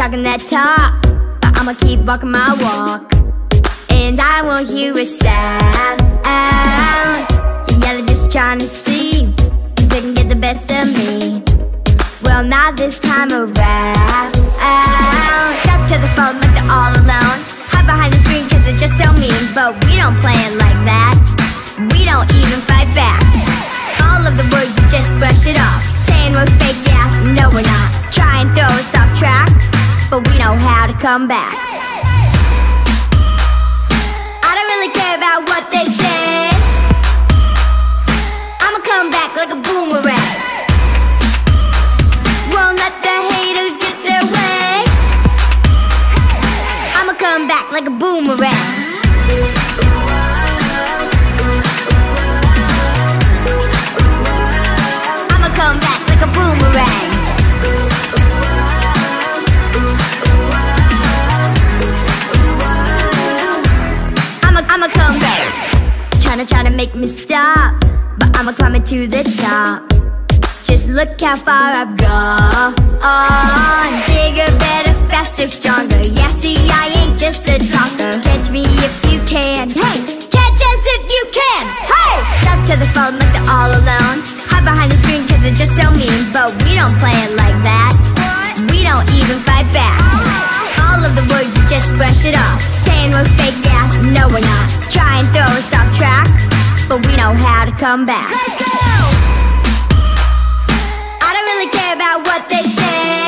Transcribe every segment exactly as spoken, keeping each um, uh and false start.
talking that talk, but I'ma keep walking my walk. And I won't hear a sound. Yeah, they're just trying to see if they can get the best of me. Well, not this time around. Stuck to the phone like they're all alone. Hide behind the screen cause they're just so mean. But we don't play it like that. We don't even fight back. All of the words, we just brush it off. Saying we're fake, yeah, no we're not. Try and throw us off track, but we know how to come back. I don't really care about what they say. I'ma come back like a boomerang. Won't let the haters get their way. I'ma come back like a boomerang. I'ma come back like a boomerang. I'ma, I'ma come back. Tryna, tryna make me stop, but I'ma climb it to the top. Just look how far I've gone. Bigger, better, faster, stronger. Yeah, see, I ain't just a talker. Catch me if you can. Hey, catch us if you can. Hey, stuck to the phone like they're all alone. Hide behind the screen cause they're just so mean. But we don't play it like that. We don't even fight back. All of the words, we just brush it off. Saying we're fake, yeah, no we're not. Try and throw us off track, but we know how to come back. Let's go! Care about what they say.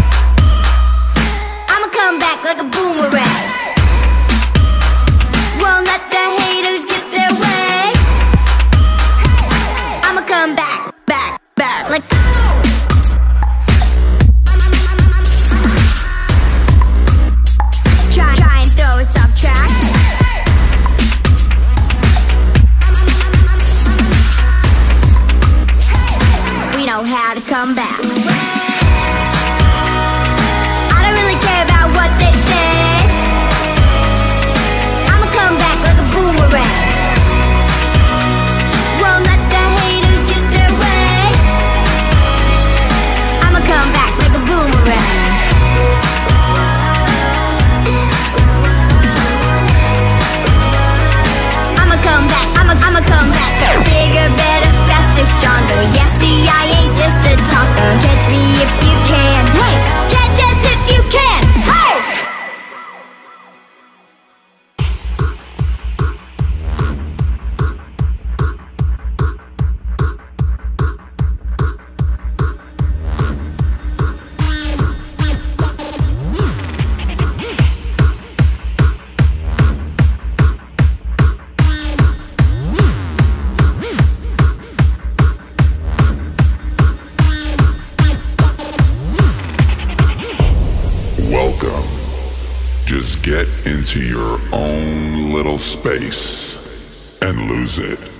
I'ma come back like a boomerang. Won't let the haters get their way. I'ma come back, back, back like Try, try and throw us off track. We know how to come back. I don't really care about what they say. I'ma come back like a boomerang. Won't let the haters get their way. I'ma come back like a boomerang. I'ma come back, I'ma, I'ma come back. Bigger, better, faster, stronger. Yeah, see, I ain't just a talker. Catch me if you can. Hey, catch us if you can. Hey! Just get into your own little space and lose it.